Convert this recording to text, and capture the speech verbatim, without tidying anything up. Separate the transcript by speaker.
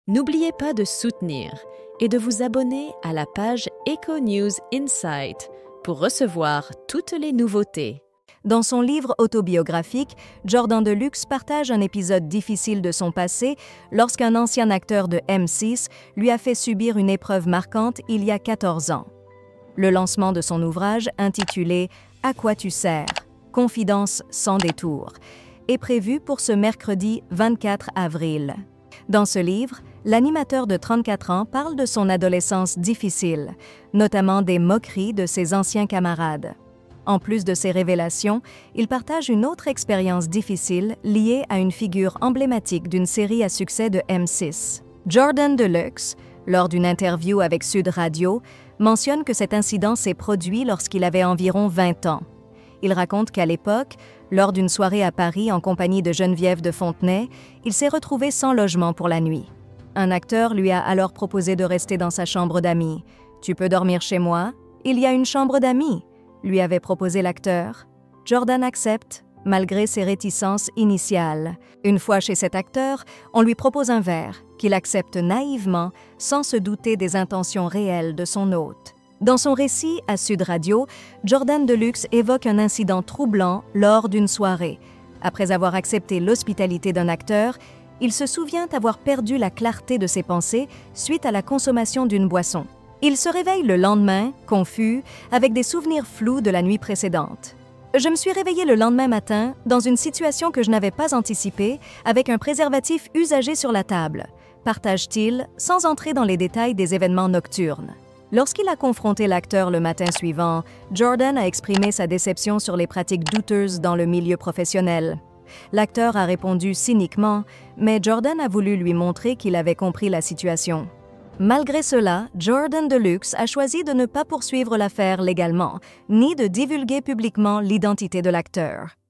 Speaker 1: N'oubliez pas de soutenir et de vous abonner à la page Echo News Insight pour recevoir toutes les nouveautés.
Speaker 2: Dans son livre autobiographique, Jordan Deluxe partage un épisode difficile de son passé lorsqu'un ancien acteur de M six lui a fait subir une épreuve marquante il y a quatorze ans. Le lancement de son ouvrage, intitulé « À quoi tu sers? Confidence sans détour », est prévu pour ce mercredi vingt-quatre avril. Dans ce livre, l'animateur de trente-quatre ans parle de son adolescence difficile, notamment des moqueries de ses anciens camarades. En plus de ces révélations, il partage une autre expérience difficile liée à une figure emblématique d'une série à succès de M six. Jordan Deluxe, lors d'une interview avec Sud Radio, mentionne que cet incident s'est produit lorsqu'il avait environ vingt ans. Il raconte qu'à l'époque, lors d'une soirée à Paris en compagnie de Geneviève de Fontenay, il s'est retrouvé sans logement pour la nuit. Un acteur lui a alors proposé de rester dans sa chambre d'amis. « Tu peux dormir chez moi? Il y a une chambre d'amis », lui avait proposé l'acteur. Jordan accepte, malgré ses réticences initiales. Une fois chez cet acteur, on lui propose un verre, qu'il accepte naïvement, sans se douter des intentions réelles de son hôte. Dans son récit à Sud Radio, Jordan Deluxe évoque un incident troublant lors d'une soirée. Après avoir accepté l'hospitalité d'un acteur, il se souvient avoir perdu la clarté de ses pensées suite à la consommation d'une boisson. Il se réveille le lendemain, confus, avec des souvenirs flous de la nuit précédente. « Je me suis réveillé le lendemain matin dans une situation que je n'avais pas anticipée, avec un préservatif usagé sur la table », partage-t-il, sans entrer dans les détails des événements nocturnes. Lorsqu'il a confronté l'acteur le matin suivant, Jordan a exprimé sa déception sur les pratiques douteuses dans le milieu professionnel. L'acteur a répondu cyniquement, mais Jordan a voulu lui montrer qu'il avait compris la situation. Malgré cela, Jordan Deluxe a choisi de ne pas poursuivre l'affaire légalement, ni de divulguer publiquement l'identité de l'acteur.